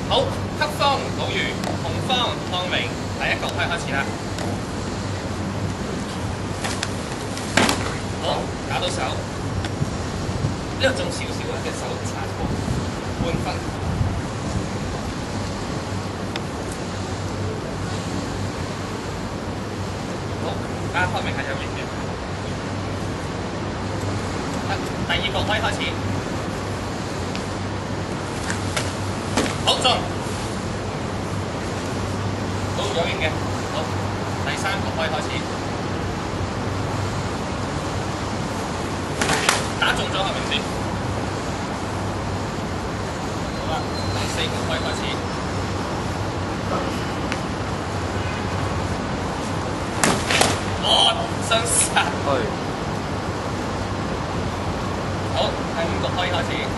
好，黑方老魚，紅方湯明，第一局可以開始啦。好，打到手，呢個中少少啊，隻手擦過，半分。好，睇下湯明係有型嘅。得，第二局可以開始。好中，好有型嘅，好，第三局可以開始，打中咗係咪先？好啦，第四局可以開始，哦，雙殺，好，第五局可以開始。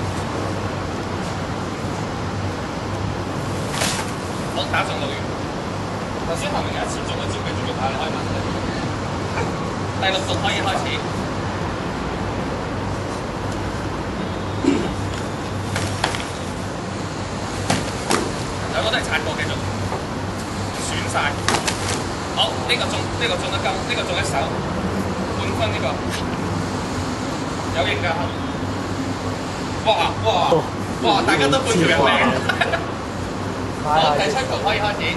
好，打中老魚。頭先後面有一次中咗招，佢仲要打，你可以問佢。第六局可以開始。兩個都係擦過，繼續選晒。好，呢個中得金，呢個中一手，半分呢個，有型㗎。哇！大家都半條人命。好，第七局可以開始。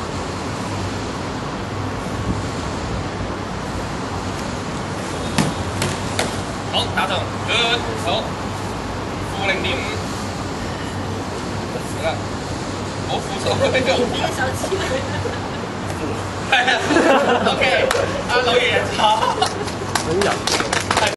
好，打中 ，good， 好，負0.5，死啦，冇負數呢個。呢個手指係啊 ，OK，阿老爺錯。好人。